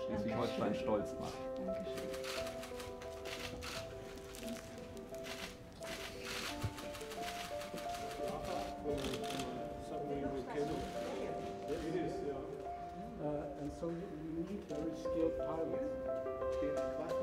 Schleswig-Holstein stolz macht. Dankeschön. Submarine volcano. It is, yeah. And so you need very skilled pilots.